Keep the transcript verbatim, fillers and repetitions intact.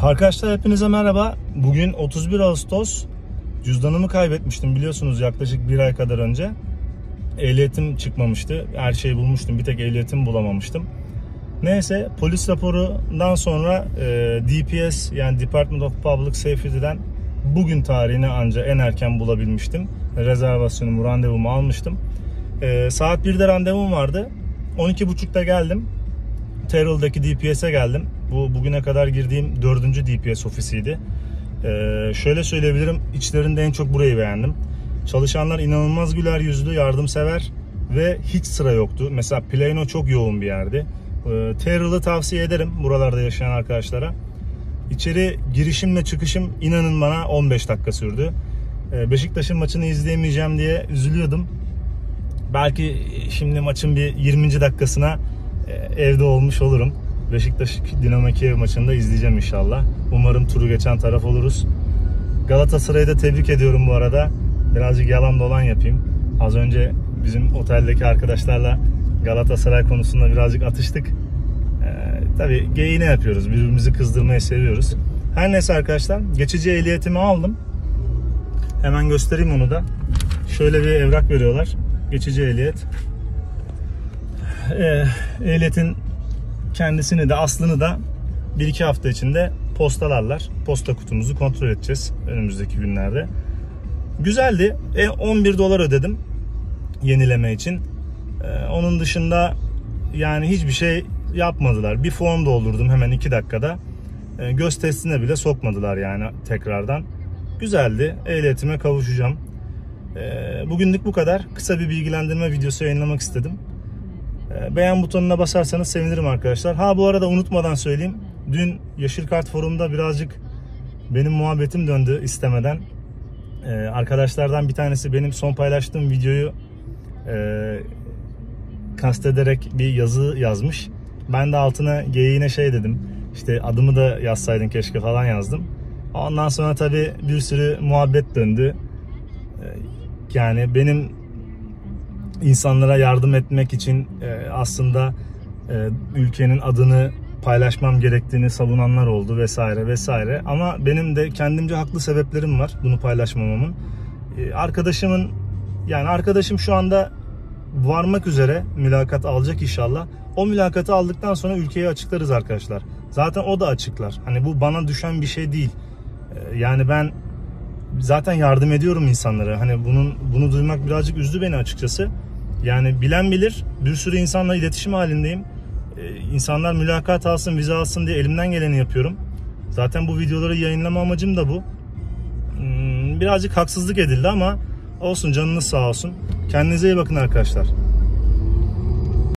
Arkadaşlar hepinize merhaba. Bugün otuz bir Ağustos. Cüzdanımı kaybetmiştim biliyorsunuz yaklaşık bir ay kadar önce. Ehliyetim çıkmamıştı. Her şeyi bulmuştum. Bir tek ehliyetimi bulamamıştım. Neyse polis raporundan sonra e, D P S yani Department of Public Safety'den bugün tarihini anca en erken bulabilmiştim. Rezervasyonumu, randevumu almıştım. E, saat birde randevum vardı. on iki buçukta geldim. Terrell'daki D P S'e geldim. Bu bugüne kadar girdiğim dördüncü D P S ofisiydi. Ee, şöyle söyleyebilirim, içlerinde en çok burayı beğendim. Çalışanlar inanılmaz güler yüzlü, yardımsever ve hiç sıra yoktu. Mesela Plano çok yoğun bir yerdi. Ee, Terrell'ı tavsiye ederim buralarda yaşayan arkadaşlara. İçeri girişimle çıkışım inanın bana on beş dakika sürdü. Ee, Beşiktaş'ın maçını izleyemeyeceğim diye üzülüyordum. Belki şimdi maçın bir yirminci dakikasına e, evde olmuş olurum. Beşiktaş Dinamo Kiev maçını da izleyeceğim inşallah. Umarım turu geçen taraf oluruz. Galatasaray'ı da tebrik ediyorum bu arada. Birazcık yalan dolan yapayım. Az önce bizim oteldeki arkadaşlarla Galatasaray konusunda birazcık atıştık. Ee, tabii geyiğini yapıyoruz. Birbirimizi kızdırmayı seviyoruz. Her neyse arkadaşlar, geçici ehliyetimi aldım. Hemen göstereyim onu da. Şöyle bir evrak veriyorlar. Geçici ehliyet. Ee, ehliyetin kendisini de aslını da bir iki hafta içinde postalarlar. Posta kutumuzu kontrol edeceğiz önümüzdeki günlerde. Güzeldi. E, on bir dolar ödedim yenileme için. E, onun dışında yani hiçbir şey yapmadılar. Bir form doldurdum hemen iki dakikada. E, göz testine bile sokmadılar yani tekrardan. Güzeldi. Ehliyetime kavuşacağım. E, bugünlük bu kadar. Kısa bir bilgilendirme videosu yayınlamak istedim. Beğen butonuna basarsanız sevinirim arkadaşlar. Ha bu arada unutmadan söyleyeyim. Dün Yeşil Kart Forum'da birazcık benim muhabbetim döndü istemeden. Ee, arkadaşlardan bir tanesi benim son paylaştığım videoyu e, kastederek bir yazı yazmış. Ben de altına geyiğine şey dedim. İşte adımı da yazsaydın keşke falan yazdım. Ondan sonra tabii bir sürü muhabbet döndü. Ee, yani benim İnsanlara yardım etmek için e, aslında e, ülkenin adını paylaşmam gerektiğini savunanlar oldu vesaire vesaire. Ama benim de kendimce haklı sebeplerim var bunu paylaşmamamın. E, arkadaşımın yani arkadaşım şu anda varmak üzere mülakat alacak inşallah. O mülakatı aldıktan sonra ülkeyi açıklarız arkadaşlar. Zaten o da açıklar. Hani bu bana düşen bir şey değil. E, yani ben zaten yardım ediyorum insanlara. Hani bunun bunu duymak birazcık üzdü beni açıkçası. Yani bilen bilir, bir sürü insanla iletişim halindeyim. Ee, insanlar mülakat alsın, vize alsın diye elimden geleni yapıyorum. Zaten bu videoları yayınlama amacım da bu. Hmm, birazcık haksızlık edildi ama olsun, canınız sağ olsun. Kendinize iyi bakın arkadaşlar.